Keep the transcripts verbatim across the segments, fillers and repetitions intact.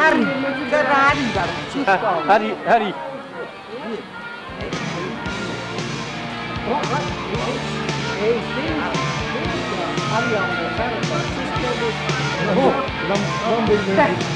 Ferrari, Ferrari baru. Ha- Hari, Hari. Oh, non, non vedo.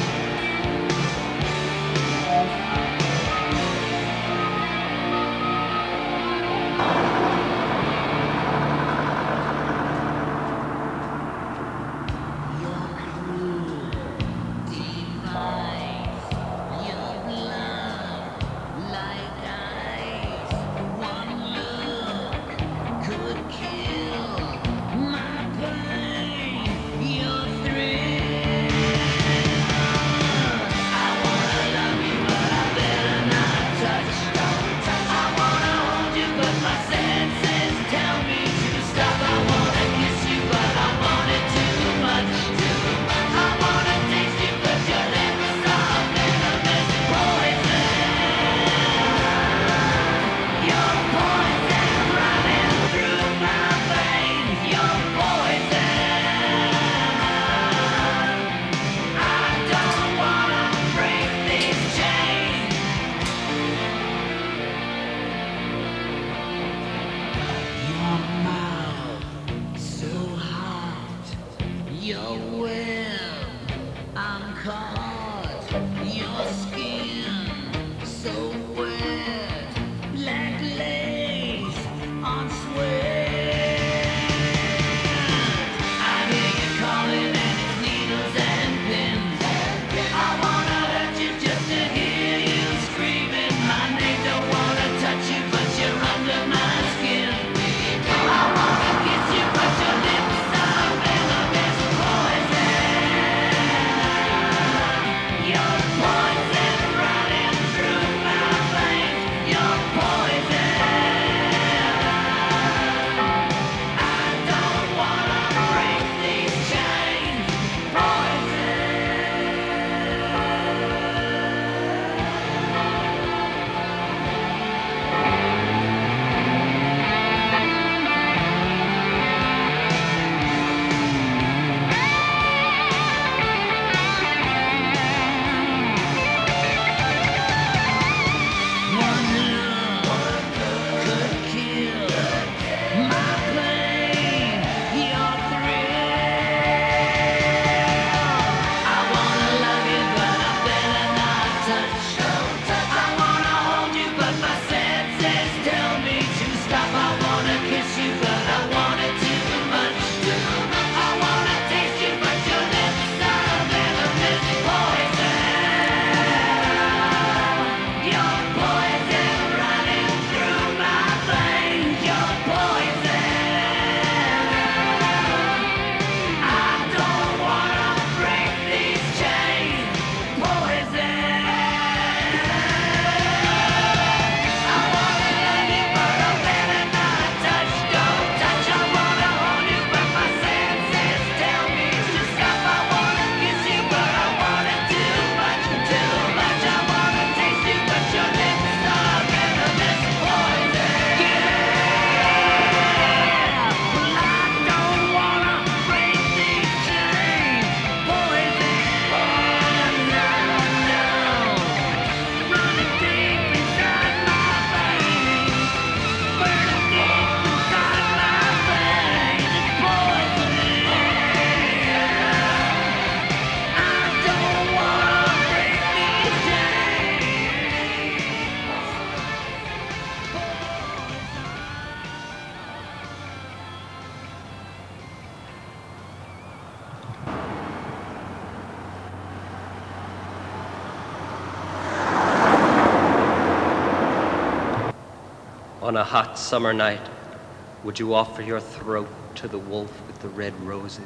On a hot summer night, would you offer your throat to the wolf with the red roses?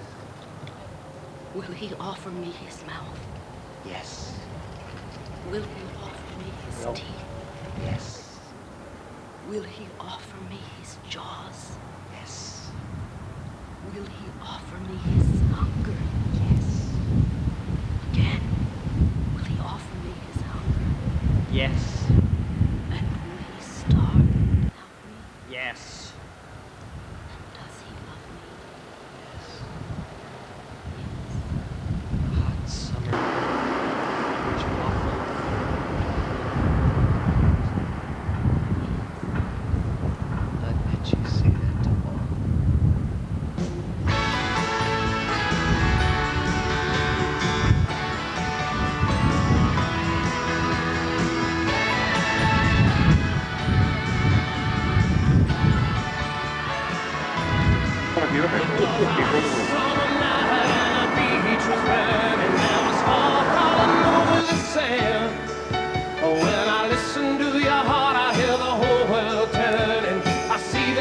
Will he offer me his mouth? Yes. Will he offer me his No. teeth? Yes. Will he offer me his jaws? Yes. Will he offer me his hunger? Yes. Again, will he offer me his hunger? Yes. And will he starve without me? Yes. And does he love me? Yes. Hot summer. Would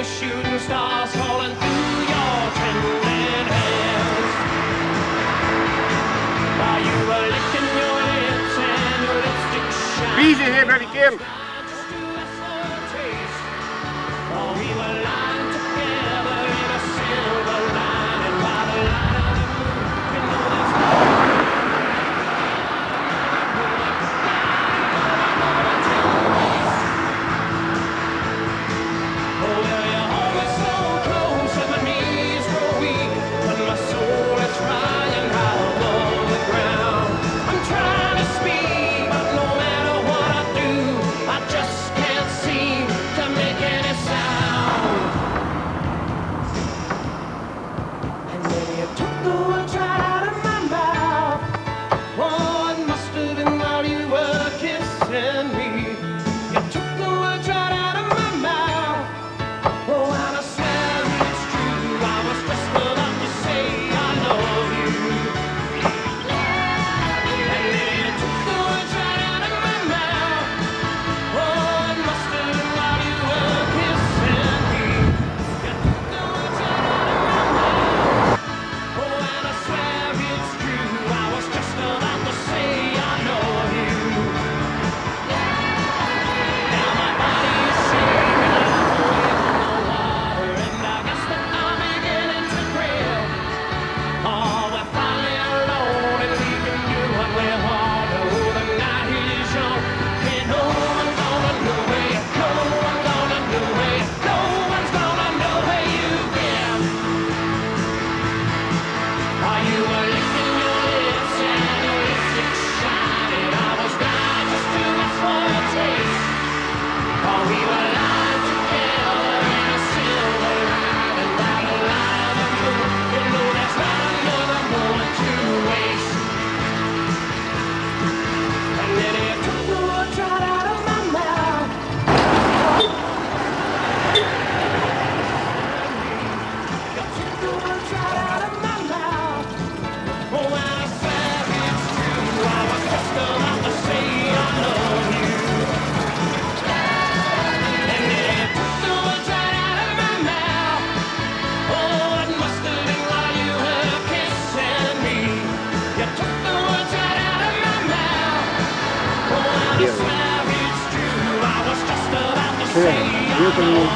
shooting stars falling through your trembling hands. While you were licking your lips and your lipstick shine. Easy here, baby Kim. Just to us for a taste. While we were lying together in a silver lining by the light of the moon. You know that's oh, well, you're always so close and my knees grow weak, but my soul is flying high above the ground. I'm trying to speak, but no matter what I do, I just can't seem to make any sound. And then you took the words right out of my mouth. Oh, it must have been while you were kissing me. You took the words right out of my mouth. Oh, and I swear it's true. I was just about to say I love you. And then you took the words right out of my mouth. Oh, it must have been while you were kissing me. You took the words right out of my mouth. Oh, and I swear it's true. I was just about to say I love you. Now my body is shaking and I'm holding on the water, and I guess that I'm beginning to crave. Oh, we're finally alone and we can do what we want. Oh, the night is young and no one's gonna know where you go. No one's gonna know where you go. No one's gonna know where you've been. While you were licking your lips and your lipstick shining, I was blind just to ask for a taste. While we were lying together in a silver lining by the light of the moon, you know there's not another moment to waste. And then you took the words right out of my mouth. You took the words right out of my mouth. Oh, and I swear it's true. I was just about to say I love you. And then you took the words right out of my mouth. Oh, it must have been while you were kissing me. You took the words right out of my mouth. Oh, and I swear it's true. I was just about to say I love you.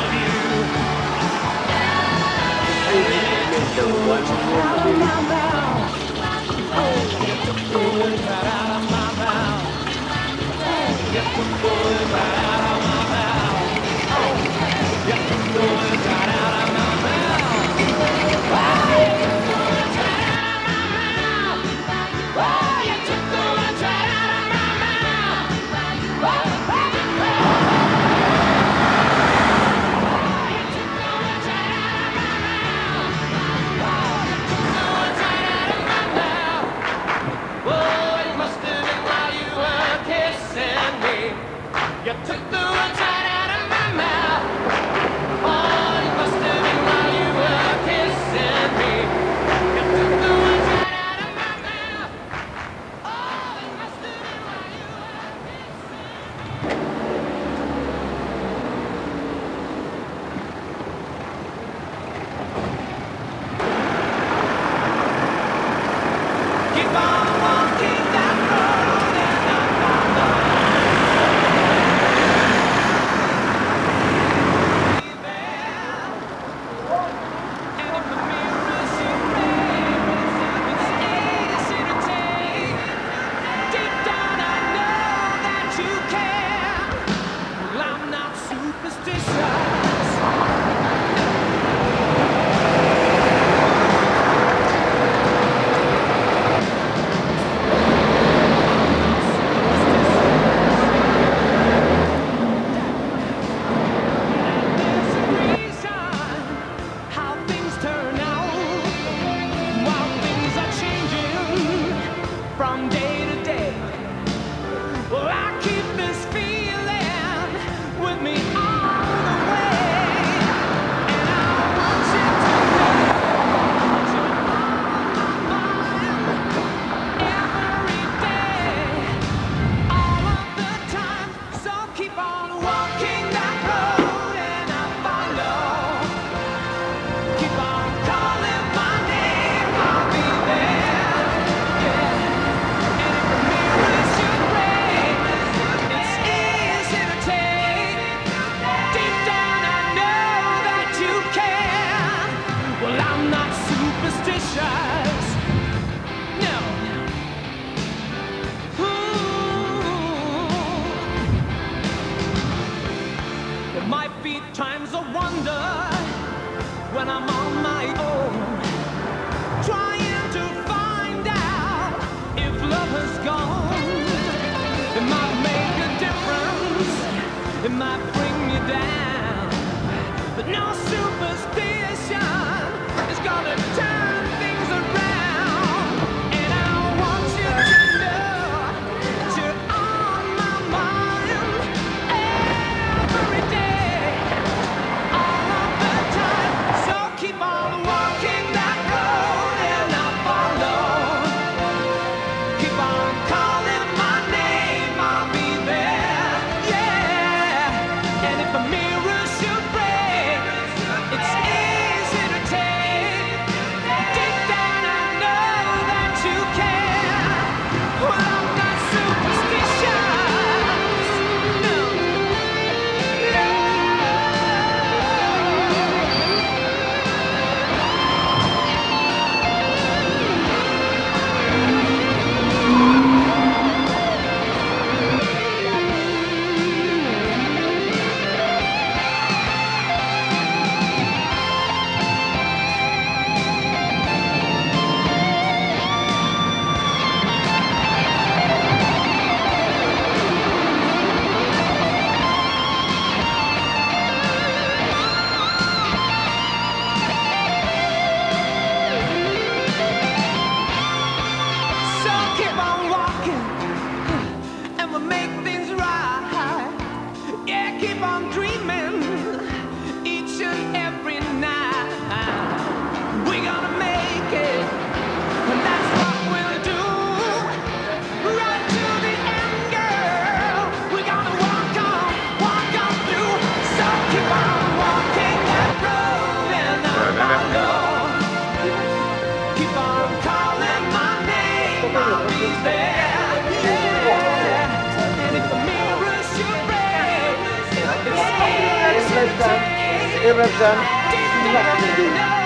And then you took the words right out of my mouth. Oh, you took the words right out of my mouth. Oh, you took the words right out of my mouth. Oh, you took the words right out of my mouth. Oh, you took the words right out of my mouth. Oh, you took the words right out of my mouth. Oh, oh, oh. Oh, you took the words right out of my mouth. Oh, it must have been while you were kissing me. You took Times I wonder when I'm on my own, trying to find out if love has gone. It might make a difference, it might bring you down, but no superstition is gonna turn things around. And I want you to know that you're on my mind every day, all of the time. So keep on walking that road and I'll follow. Keep on calling my name, I'll be there, yeah. And if a mirror should break, it's easy to take. Deep down I know that you care. Well, I'm not superstitious, no, no. So keep on walking, and we'll make things right. Yeah, keep on dreaming each and every night. We're gonna make it, and that's what we'll do. Right to the end, girl. We're gonna walk on, walk on through. So keep on walking that road, and I'll follow. Keep on calling my name, I'll be there, yeah. And if the mirror should break, it's easy to take. Even dan Deep down I know